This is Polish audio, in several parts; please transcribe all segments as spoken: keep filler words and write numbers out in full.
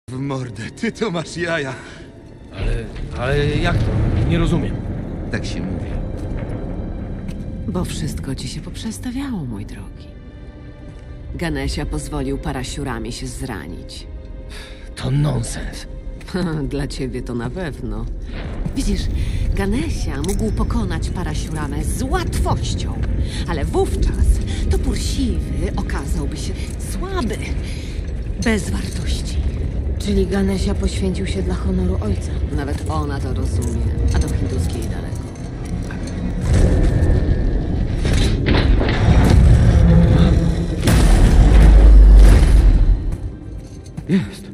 W mordę, ty to masz jaja. Ale, ale jak to? Nie rozumiem. Tak się mówi. Bo wszystko ci się poprzestawiało, mój drogi. Ganesia pozwolił parasiurami się zranić. To nonsens. Dla ciebie to na pewno. Widzisz, Ganesia mógł pokonać parasiuramę z łatwością, ale wówczas topór siwy okazałby się słaby, bez wartości. Czyli Ganesia poświęcił się dla honoru ojca. Nawet ona to rozumie, a do hinduskiej daleko. Jest.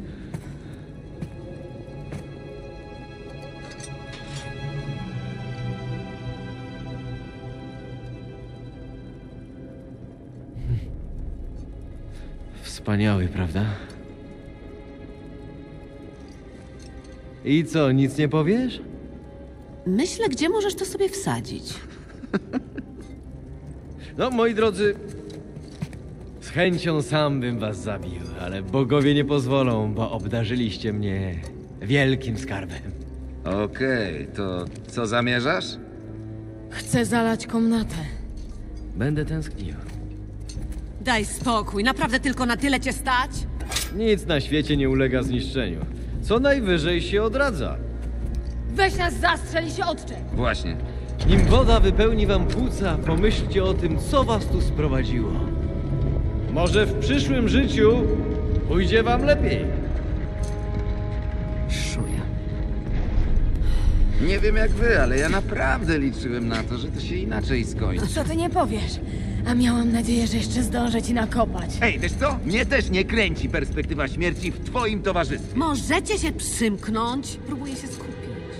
Wspaniały, prawda? I co, nic nie powiesz? Myślę, gdzie możesz to sobie wsadzić. No, moi drodzy, z chęcią sam bym was zabił, ale bogowie nie pozwolą, bo obdarzyliście mnie wielkim skarbem. Okej, to co zamierzasz? Chcę zalać komnatę. Będę tęsknił. Daj spokój, naprawdę tylko na tyle cię stać? Nic na świecie nie ulega zniszczeniu. Co najwyżej się odradza. Weź nas zastrzel i się odczep! Właśnie. Nim woda wypełni wam płuca, pomyślcie o tym, co was tu sprowadziło. Może w przyszłym życiu pójdzie wam lepiej. Szuja. Nie wiem jak wy, ale ja naprawdę liczyłem na to, że to się inaczej skończy. Co ty nie powiesz? A miałam nadzieję, że jeszcze zdążę ci nakopać. Ej, wiesz co? Mnie też nie kręci perspektywa śmierci w twoim towarzystwie. Możecie się przymknąć? Próbuję się skupić.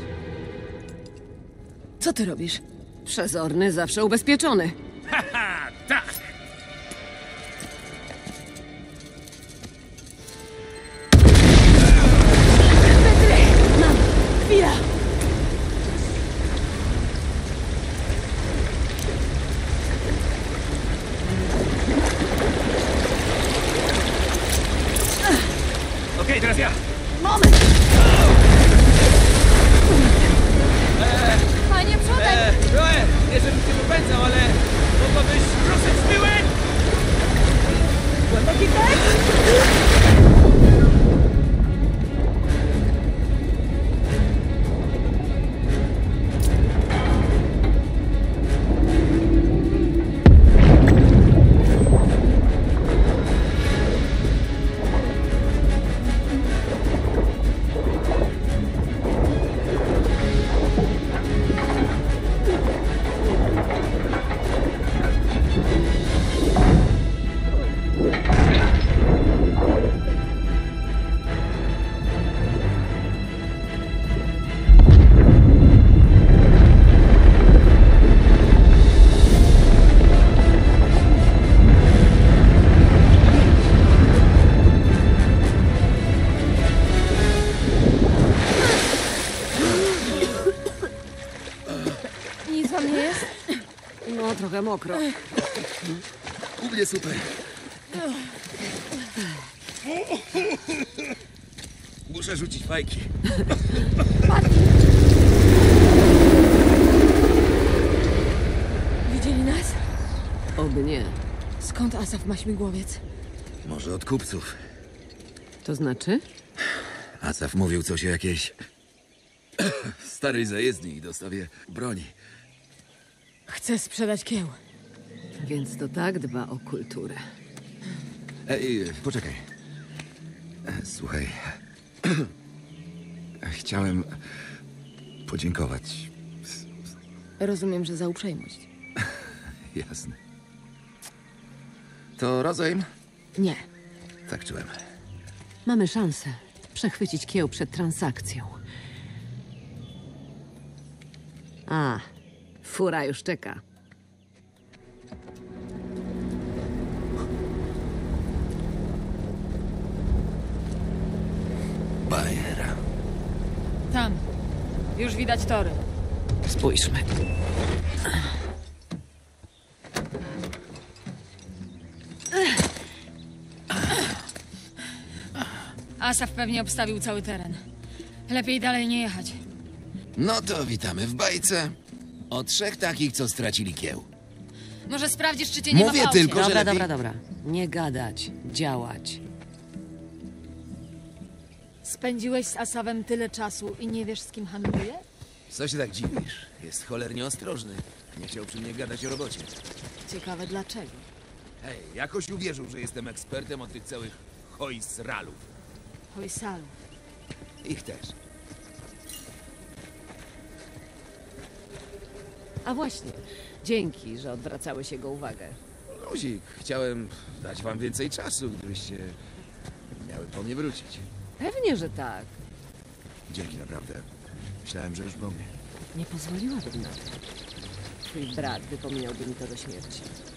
Co ty robisz? Przezorny, zawsze ubezpieczony. Haha, tak! Mam! Chwila! Okej, teraz ja. Moment! Panie przodem! Joe, nie żebym cię popędzał, ale mogłabyś ruszyć z tyłem? Głęboki wdech! Nic wam nie jest? No, trochę mokro. U mnie super. Muszę rzucić fajki. Widzieli nas? Oby nie. Skąd Asaf ma śmigłowiec? Może od kupców. To znaczy? Asaf mówił coś o jakiejś starej zajezdni i dostawie broni. Chcę sprzedać kieł. Więc to tak dba o kulturę. Ej, poczekaj. Słuchaj. Chciałem podziękować. Rozumiem, że za uprzejmość. Jasne. To rozejm? Nie. Tak czułem. Mamy szansę przechwycić kieł przed transakcją. A, fura już czeka. Bajera. Tam. Już widać tory. Spójrzmy. Asaf pewnie obstawił cały teren. Lepiej dalej nie jechać. No to witamy w bajce. O trzech takich, co stracili kieł. Może sprawdzisz, czy cię nie Mówię ma w aucie. tylko, że Dobra, lepiej... dobra, dobra. Nie gadać, działać. Spędziłeś z Asafem tyle czasu i nie wiesz, z kim handluje? Co się tak dziwisz? Jest cholernie ostrożny. Nie chciał przy mnie gadać o robocie. Ciekawe dlaczego. Hej, jakoś uwierzył, że jestem ekspertem od tych całych hojsralów. Hojsalów. Ich też. A właśnie, dzięki, że odwracałeś jego uwagę. Luzik, chciałem dać wam więcej czasu, gdybyście miały po mnie wrócić. Pewnie, że tak. Dzięki naprawdę. Myślałem, że już po mnie. Nie pozwoliłabym na to. Twój brat wypominałby mi to do śmierci.